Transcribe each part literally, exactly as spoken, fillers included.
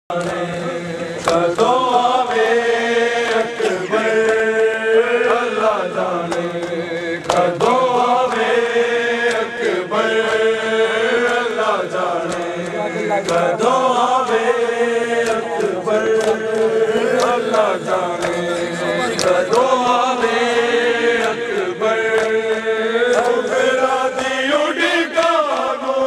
कदों आवे अकबर अल्लाह जाने, कदों आवे अकबर अल्लाह जाने, कदों आवे अकबर अल्लाह जाने, कदों आवे अकबर दी उड़ी गानो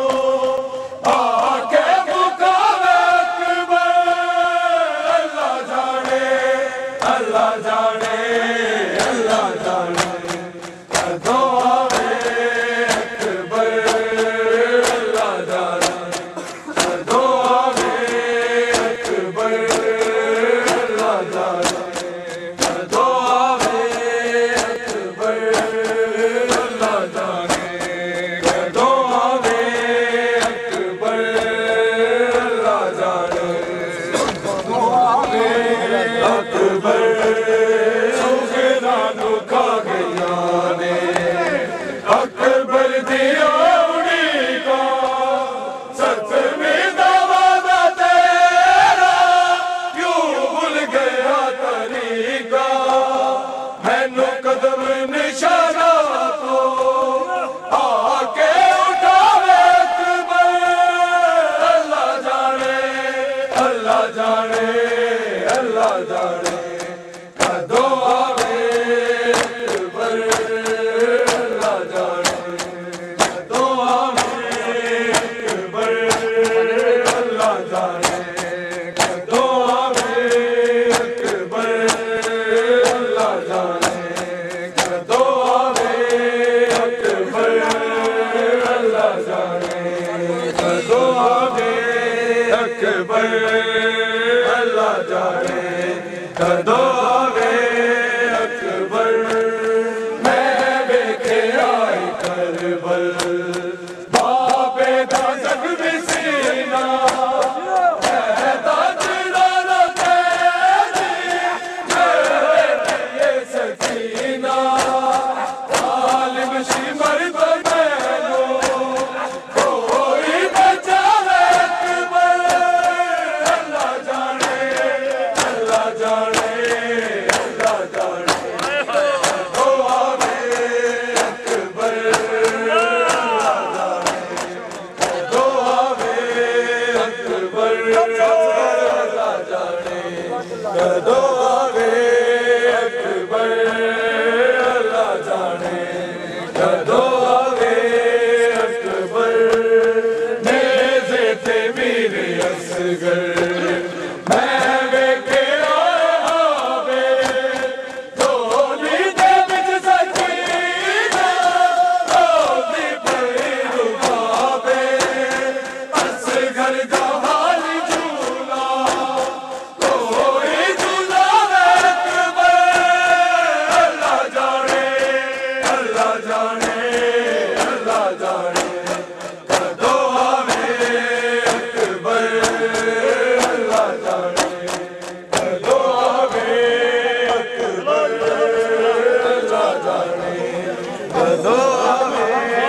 आके मुकावे अकबर अल्लाह जाने, अल्लाह जाने, अल्लाह जाने, कदों आवे अकबर अल्लाह जाने, कदों आवे अकबर अल्लाह जाने, कदों आवे अकबर अल्लाह जाने, कदों आवे अकबर अल्लाह जाने, कदों आवे अकबर सुगरानू खा गया ने अकबर दिया उड़ी का सतवीं दवादा तेरा क्यों भूल गया तरीका, मैनू कदम निशाना तो आके उठावे अकबर अल्लाह जाने, अल्लाह जाने, अल्लाह जाने, कदों आवे अकबर अल्लाह जाने, कदों आवे अकबर अल्लाह जाने, कदों आवे अकबर अल्लाह जाने, कदों आवे अकबर अल्लाह जाने, कदों आवे अकबर अल्लाह जाने, कदों आवे अकबर मैं वेखे आई करबल बाबे दा जख्मी सीना मैं ताजदारा तेरी मेरे लिए सकीना आलिम शिमर बनैनो कोई बचावे अकबर अल्लाह जाने, अल्लाह जाने, अल्लाह जाने, कदों आवे अकबर अल्लाह जाने, कदों आवे अकबर अल्लाह जाने, कदों आवे अकबर अल्लाह जाने, कदों आवे अकबर नेज़े ते वीर असगर मैं वेखे आए हावे झोली दे विच सकीना रोंदी पई रुबाबे असगर दा हाल झूला कोई झूलावे अकबर अल्लाह जाने, अल्लाह जाने, अल्लाह जाने, कदों आवे अकबर अल्लाह जाने, कदों आवे अकबर अल्लाह जाने, कदों आवे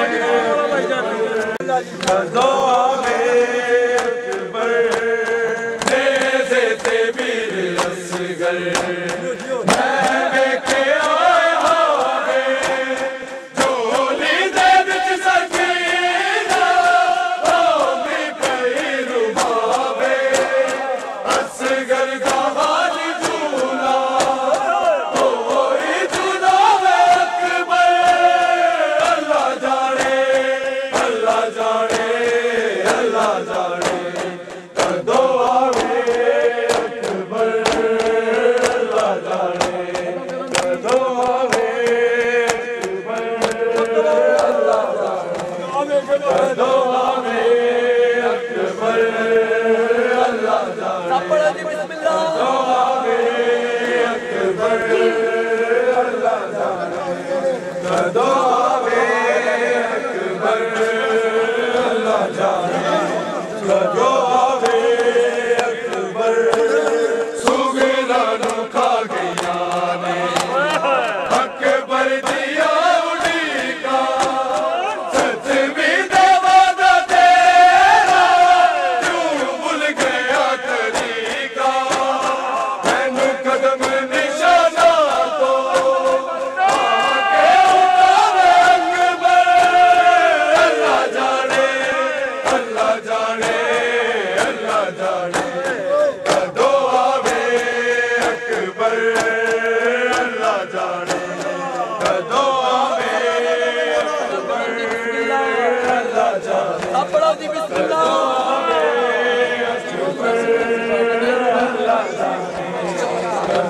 कदों आवे अकबर नेज़े ते वीर असगर मैं वेखे आए हावे झोली दे विच सकीना रोंदी पई रुबाबे असगर दा हाल झूला कोई झूलावे अकबर अल्लाह जाने, अल्लाह जाने, अल्लाह जाने, कदों आवे अकबर अल्लाह जाने, कदों आवे अकबर अल्लाह जाने, कदों आवे अकबर अल्लाह जाने, कदों आवे अकबर अल्लाह जाने, कदों आवे अकबर अल्लाह जाने, कदों आवे अकबर सुगरानू खा गया ने अकबर दिया उड़ी का सतवीं दवादा तेरा क्यों भूल गया तरीका,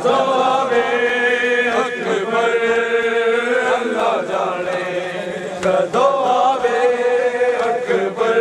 कदों आवे अकबर अल्लाह जाने कदों आवे अकबर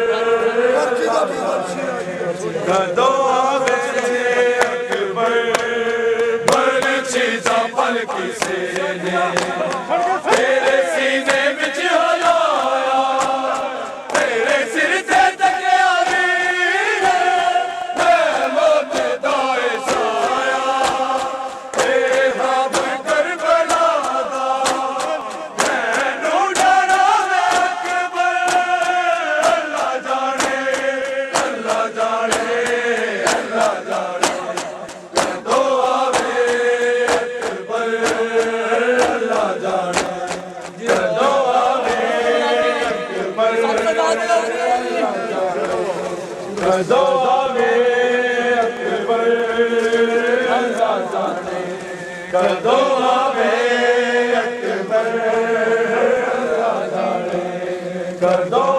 कदों आवे अकबर बरछी दा पलकी सीने तेरे सीने विच हलाया तेरे सिर ते तकिया वीर मैं मौत दा साया तेरे हाथ करबला दा मैनू डरावे अकबर अल्लाह जाने अल्लाह जाने अल्लाह जाने कदों आवे अकबर अल्लाह जाने कदों आवे अकबर कदों आवे अकबर अल्लाह जाने कदों आवे अकबर अल्लाह जाने कदों